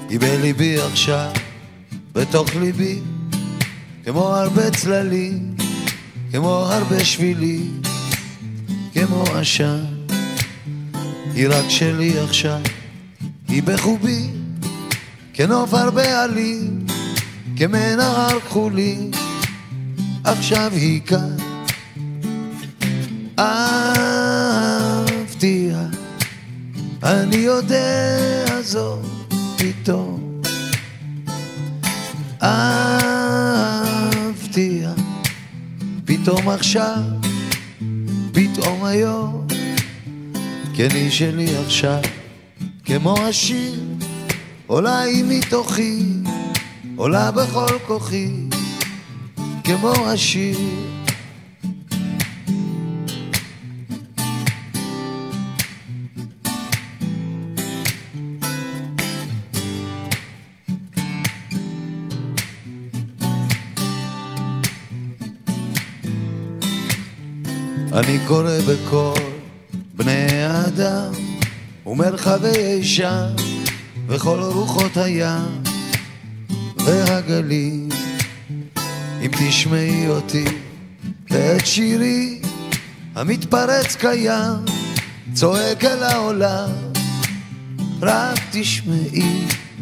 היא בליבי עכשיו, בתוך ליבי, כמו הרבה צללים, כמו הרבה שבילים, כמו עשן. היא רק שלי עכשיו, היא בחובי, כנוף הרבה עלים, כמנהר כחולי, עכשיו היא כאן. אהבתיה, אני יודע זאת פתאום. אהבתיה, פתאום עכשיו, פתאום היום, כן היא שלי עכשיו, כמו השיר, עולה היא מתוכי, עולה בכל כוחי, כמו השיר. אני קורא בכל בני האדם ומרחבי שם וכל רוחות הים והגלים. אם תשמעי אותי ואת שירי המתפרץ קיים, צועק אל העולם, רק תשמעי.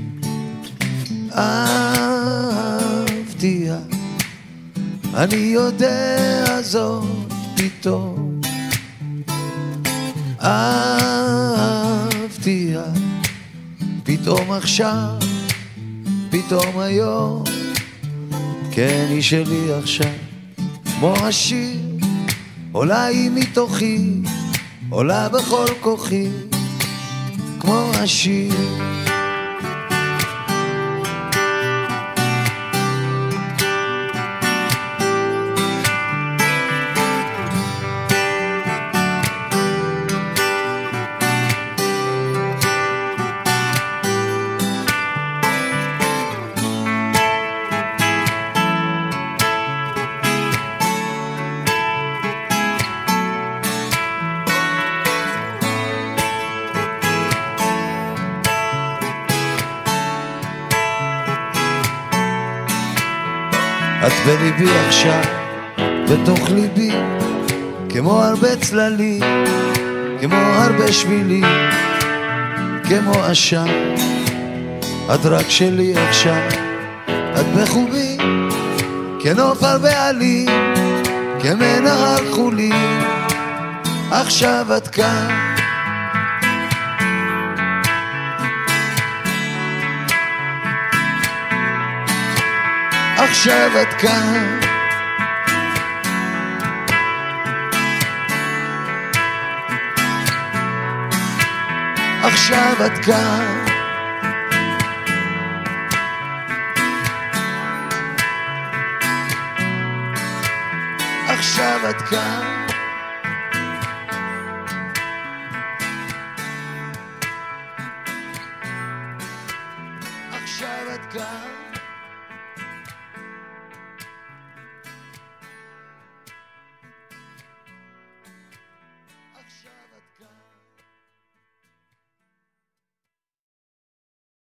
אהבתיה, אני יודע זאת פתאום. אהבתיה, פתאום עכשיו, פתאום היום, כן היא שלי עכשיו, כמו השיר, עולה היא מתוכי, עולה בכל כוחי, כמו השיר. את בליבי עכשיו, בתוך ליבי, כמו הרבה צללים, כמו הרבה שבילים, כמו עשן. את רק שלי עכשיו, את בחובי, כנוף הרבה עלים, כמנהר כחולי, עכשיו את כאן. עכשיו את כאן. עכשיו את כאן. עכשיו את כאן. עכשיו את כאן.